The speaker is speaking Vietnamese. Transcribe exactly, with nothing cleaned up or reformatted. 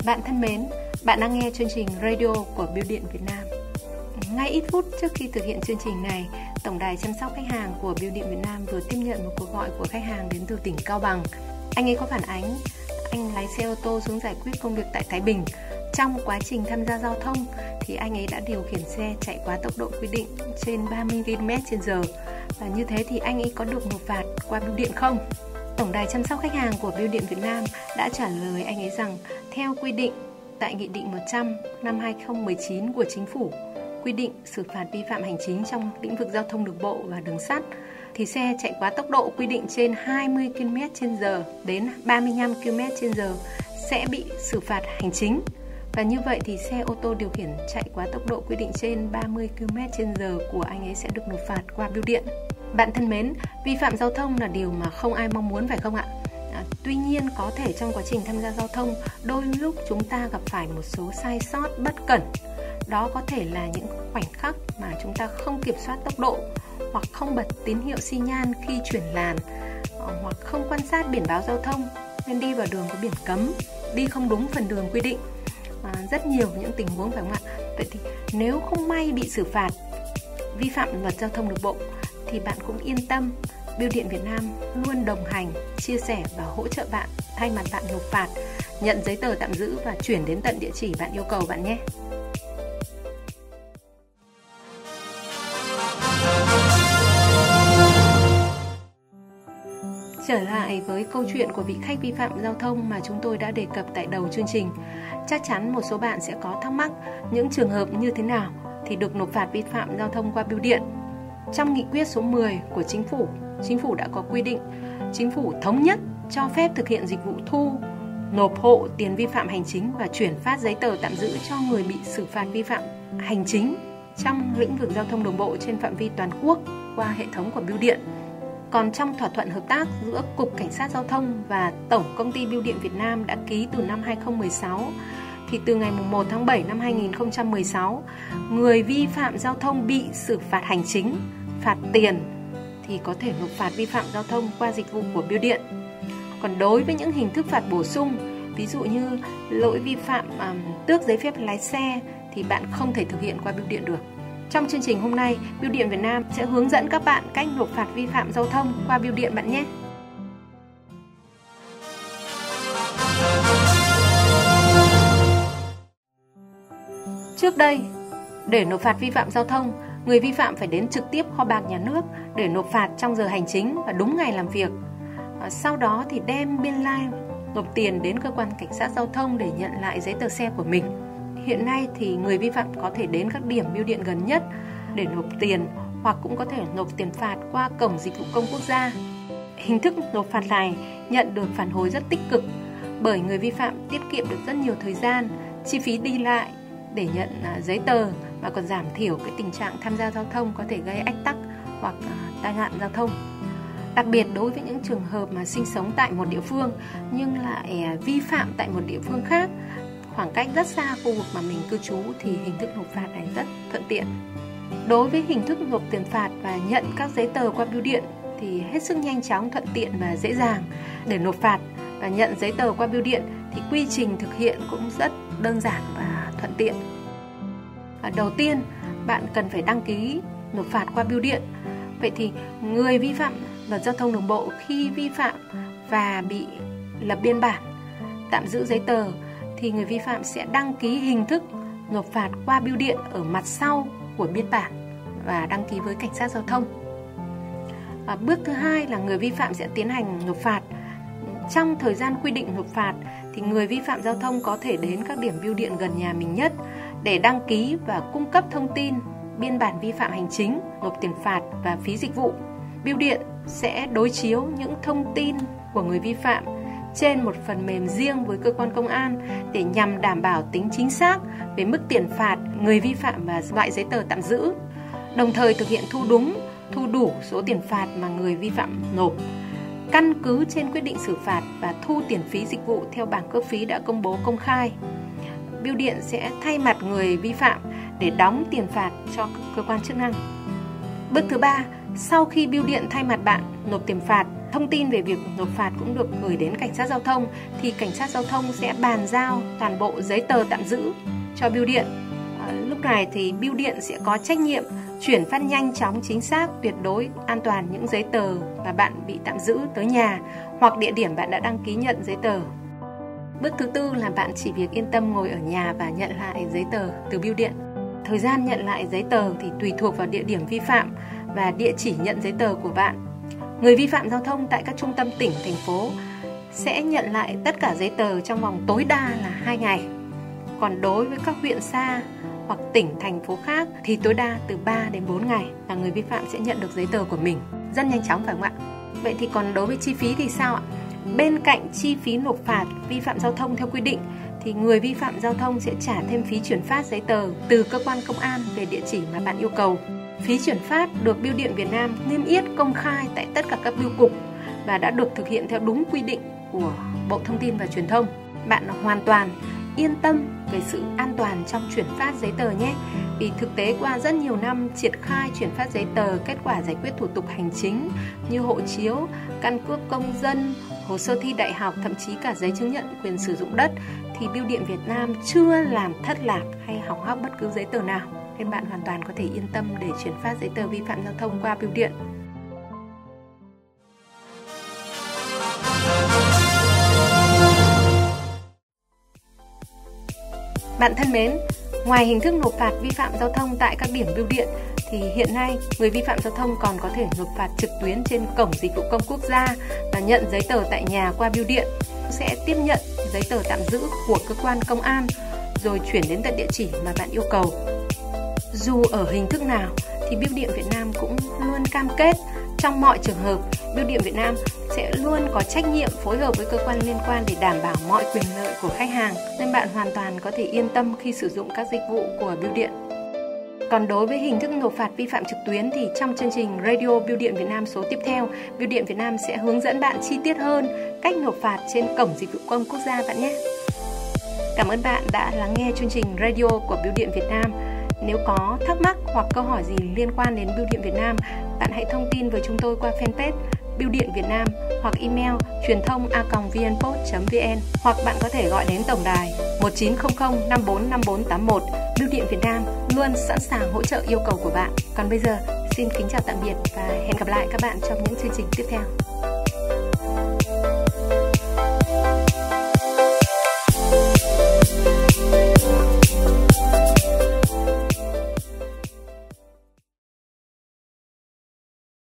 Bạn thân mến, bạn đang nghe chương trình radio của Bưu điện Việt Nam. Ngay ít phút trước khi thực hiện chương trình này, Tổng đài chăm sóc khách hàng của Bưu điện Việt Nam vừa tiếp nhận một cuộc gọi của khách hàng đến từ tỉnh Cao Bằng. Anh ấy có phản ánh anh lái xe ô tô xuống giải quyết công việc tại Thái Bình. Trong quá trình tham gia giao thông thì anh ấy đã điều khiển xe chạy quá tốc độ quy định trên ba mươi ki lô mét trên giờ. Và như thế thì anh ấy có được nộp phạt qua bưu điện không? Tổng đài chăm sóc khách hàng của Bưu điện Việt Nam đã trả lời anh ấy rằng theo quy định tại Nghị định một trăm năm hai nghìn không trăm mười chín của Chính phủ quy định xử phạt vi phạm hành chính trong lĩnh vực giao thông đường bộ và đường sắt thì xe chạy quá tốc độ quy định trên hai mươi ki lô mét trên giờ đến ba mươi lăm ki lô mét trên giờ sẽ bị xử phạt hành chính. Và như vậy thì xe ô tô điều khiển chạy quá tốc độ quy định trên ba mươi ki lô mét trên giờ của anh ấy sẽ được nộp phạt qua bưu điện. Bạn thân mến, vi phạm giao thông là điều mà không ai mong muốn phải không ạ? À, tuy nhiên có thể trong quá trình tham gia giao thông đôi lúc chúng ta gặp phải một số sai sót bất cẩn. Đó có thể là những khoảnh khắc mà chúng ta không kiểm soát tốc độ, hoặc không bật tín hiệu xi nhan khi chuyển làn, hoặc không quan sát biển báo giao thông nên đi vào đường có biển cấm, đi không đúng phần đường quy định. À, rất nhiều những tình huống phải không ạ? Vậy thì nếu không may bị xử phạt vi phạm luật giao thông đường bộ thì bạn cũng yên tâm, Bưu điện Việt Nam luôn đồng hành, chia sẻ và hỗ trợ bạn thay mặt bạn nộp phạt, nhận giấy tờ tạm giữ và chuyển đến tận địa chỉ bạn yêu cầu bạn nhé. Trở lại với câu chuyện của vị khách vi phạm giao thông mà chúng tôi đã đề cập tại đầu chương trình. Chắc chắn một số bạn sẽ có thắc mắc những trường hợp như thế nào thì được nộp phạt vi phạm giao thông qua bưu điện. Trong nghị quyết số mười của Chính phủ, Chính phủ đã có quy định Chính phủ thống nhất cho phép thực hiện dịch vụ thu, nộp hộ tiền vi phạm hành chính và chuyển phát giấy tờ tạm giữ cho người bị xử phạt vi phạm hành chính trong lĩnh vực giao thông đường bộ trên phạm vi toàn quốc qua hệ thống của bưu điện. Còn trong thỏa thuận hợp tác giữa Cục Cảnh sát Giao thông và Tổng Công ty Bưu điện Việt Nam đã ký từ năm hai nghìn không trăm mười sáu, thì từ ngày một tháng bảy năm hai nghìn không trăm mười sáu, người vi phạm giao thông bị xử phạt hành chính, phạt tiền thì có thể nộp phạt vi phạm giao thông qua dịch vụ của bưu điện. Còn đối với những hình thức phạt bổ sung, ví dụ như lỗi vi phạm um, tước giấy phép lái xe thì bạn không thể thực hiện qua bưu điện được. Trong chương trình hôm nay, Bưu điện Việt Nam sẽ hướng dẫn các bạn cách nộp phạt vi phạm giao thông qua bưu điện bạn nhé. Trước đây, để nộp phạt vi phạm giao thông, người vi phạm phải đến trực tiếp kho bạc nhà nước để nộp phạt trong giờ hành chính và đúng ngày làm việc. Sau đó thì đem biên lai nộp tiền đến cơ quan cảnh sát giao thông để nhận lại giấy tờ xe của mình. Hiện nay thì người vi phạm có thể đến các điểm bưu điện gần nhất để nộp tiền, hoặc cũng có thể nộp tiền phạt qua cổng dịch vụ công quốc gia. Hình thức nộp phạt này nhận được phản hồi rất tích cực bởi người vi phạm tiết kiệm được rất nhiều thời gian, chi phí đi lại để nhận giấy tờ, mà còn giảm thiểu cái tình trạng tham gia giao thông có thể gây ách tắc hoặc tai nạn giao thông. Đặc biệt đối với những trường hợp mà sinh sống tại một địa phương nhưng lại vi phạm tại một địa phương khác, khoảng cách rất xa khu vực mà mình cư trú, thì hình thức nộp phạt này rất thuận tiện. Đối với hình thức nộp tiền phạt và nhận các giấy tờ qua bưu điện thì hết sức nhanh chóng, thuận tiện và dễ dàng. Để nộp phạt và nhận giấy tờ qua bưu điện thì quy trình thực hiện cũng rất đơn giản và thuận tiện. Và đầu tiên, bạn cần phải đăng ký nộp phạt qua bưu điện. Vậy thì người vi phạm luật giao thông đường bộ khi vi phạm và bị lập biên bản, tạm giữ giấy tờ thì người vi phạm sẽ đăng ký hình thức nộp phạt qua bưu điện ở mặt sau của biên bản và đăng ký với cảnh sát giao thông. À, bước thứ hai là người vi phạm sẽ tiến hành nộp phạt. Trong thời gian quy định nộp phạt thì người vi phạm giao thông có thể đến các điểm bưu điện gần nhà mình nhất để đăng ký và cung cấp thông tin biên bản vi phạm hành chính, nộp tiền phạt và phí dịch vụ. Bưu điện sẽ đối chiếu những thông tin của người vi phạm trên một phần mềm riêng với cơ quan công an để nhằm đảm bảo tính chính xác về mức tiền phạt người vi phạm và loại giấy tờ tạm giữ, đồng thời thực hiện thu đúng, thu đủ số tiền phạt mà người vi phạm nộp, căn cứ trên quyết định xử phạt và thu tiền phí dịch vụ theo bảng cước phí đã công bố công khai. Bưu điện sẽ thay mặt người vi phạm để đóng tiền phạt cho cơ quan chức năng. Bước thứ ba, sau khi bưu điện thay mặt bạn nộp tiền phạt Thông tin về việc nộp phạt cũng được gửi đến cảnh sát giao thông, thì cảnh sát giao thông sẽ bàn giao toàn bộ giấy tờ tạm giữ cho bưu điện. À, lúc này thì bưu điện sẽ có trách nhiệm chuyển phát nhanh chóng, chính xác, tuyệt đối, an toàn những giấy tờ mà bạn bị tạm giữ tới nhà hoặc địa điểm bạn đã đăng ký nhận giấy tờ. Bước thứ tư là bạn chỉ việc yên tâm ngồi ở nhà và nhận lại giấy tờ từ bưu điện. Thời gian nhận lại giấy tờ thì tùy thuộc vào địa điểm vi phạm và địa chỉ nhận giấy tờ của bạn. Người vi phạm giao thông tại các trung tâm tỉnh, thành phố sẽ nhận lại tất cả giấy tờ trong vòng tối đa là hai ngày. Còn đối với các huyện xa hoặc tỉnh, thành phố khác thì tối đa từ ba đến bốn ngày là người vi phạm sẽ nhận được giấy tờ của mình. Rất nhanh chóng phải không ạ? Vậy thì còn đối với chi phí thì sao ạ? Bên cạnh chi phí nộp phạt vi phạm giao thông theo quy định thì người vi phạm giao thông sẽ trả thêm phí chuyển phát giấy tờ từ cơ quan công an về địa chỉ mà bạn yêu cầu. Phí chuyển phát được Bưu điện Việt Nam niêm yết công khai tại tất cả các bưu cục và đã được thực hiện theo đúng quy định của Bộ Thông tin và Truyền thông. Bạn hoàn toàn yên tâm về sự an toàn trong chuyển phát giấy tờ nhé. Vì thực tế qua rất nhiều năm triển khai chuyển phát giấy tờ, kết quả giải quyết thủ tục hành chính như hộ chiếu, căn cước công dân, hồ sơ thi đại học, thậm chí cả giấy chứng nhận quyền sử dụng đất thì Bưu điện Việt Nam chưa làm thất lạc hay hỏng hóc bất cứ giấy tờ nào. Nên bạn hoàn toàn có thể yên tâm để chuyển phát giấy tờ vi phạm giao thông qua bưu điện. Bạn thân mến, ngoài hình thức nộp phạt vi phạm giao thông tại các điểm bưu điện thì hiện nay người vi phạm giao thông còn có thể nộp phạt trực tuyến trên cổng dịch vụ công quốc gia và nhận giấy tờ tại nhà qua bưu điện. Sẽ tiếp nhận giấy tờ tạm giữ của cơ quan công an rồi chuyển đến tận địa chỉ mà bạn yêu cầu. Dù ở hình thức nào thì Bưu điện Việt Nam cũng luôn cam kết trong mọi trường hợp, Bưu điện Việt Nam sẽ luôn có trách nhiệm phối hợp với cơ quan liên quan để đảm bảo mọi quyền lợi của khách hàng, nên bạn hoàn toàn có thể yên tâm khi sử dụng các dịch vụ của Bưu điện. Còn đối với hình thức nộp phạt vi phạm trực tuyến thì trong chương trình Radio Bưu điện Việt Nam số tiếp theo, Bưu điện Việt Nam sẽ hướng dẫn bạn chi tiết hơn cách nộp phạt trên cổng dịch vụ công quốc gia bạn nhé. Cảm ơn bạn đã lắng nghe chương trình Radio của Bưu điện Việt Nam. Nếu có thắc mắc hoặc câu hỏi gì liên quan đến Bưu điện Việt Nam, bạn hãy thông tin với chúng tôi qua fanpage Bưu điện Việt Nam hoặc email truyền thông a còng vnpost chấm vn, hoặc bạn có thể gọi đến tổng đài một chín không không năm bốn năm bốn tám một. Bưu điện Việt Nam luôn sẵn sàng hỗ trợ yêu cầu của bạn. Còn bây giờ, xin kính chào tạm biệt và hẹn gặp lại các bạn trong những chương trình tiếp theo.